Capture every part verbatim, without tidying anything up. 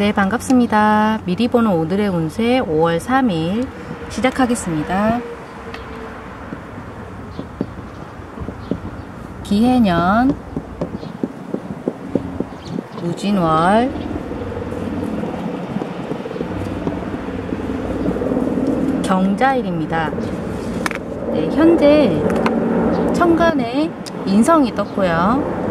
네, 반갑습니다. 미리 보는 오늘의 운세 오월 삼일 시작하겠습니다. 기해년 무진월 경자일입니다. 네, 현재 천간에 인성이 떴고요.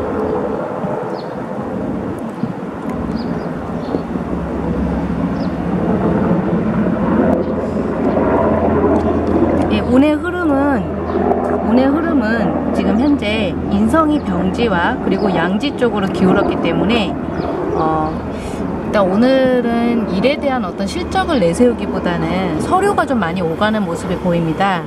운의 흐름은 운의 흐름은 지금 현재 인성이 병지와 그리고 양지 쪽으로 기울었기 때문에 어, 일단 오늘은 일에 대한 어떤 실적을 내세우기보다는 서류가 좀 많이 오가는 모습이 보입니다.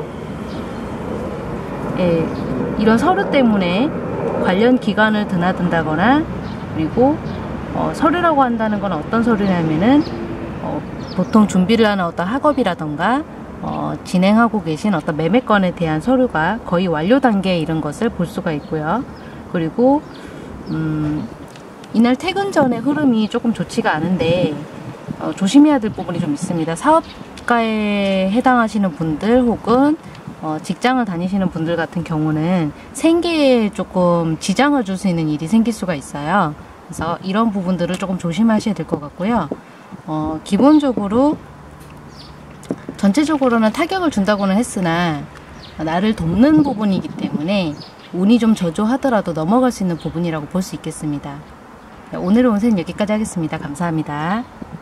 예, 이런 서류 때문에 관련 기관을 드나든다거나 그리고 어, 서류라고 한다는 건 어떤 서류냐면은 어, 보통 준비를 하는 어떤 학업이라던가 어, 진행하고 계신 어떤 매매건에 대한 서류가 거의 완료 단계에 이른 것을 볼 수가 있고요. 그리고 음, 이날 퇴근 전에 흐름이 조금 좋지가 않은데 어, 조심해야 될 부분이 좀 있습니다. 사업가에 해당하시는 분들 혹은 어, 직장을 다니시는 분들 같은 경우는 생계에 조금 지장을 줄 수 있는 일이 생길 수가 있어요. 그래서 이런 부분들을 조금 조심하셔야 될 것 같고요. 어, 기본적으로 전체적으로는 타격을 준다고는 했으나 나를 돕는 부분이기 때문에 운이 좀 저조하더라도 넘어갈 수 있는 부분이라고 볼 수 있겠습니다. 오늘의 운세는 여기까지 하겠습니다. 감사합니다.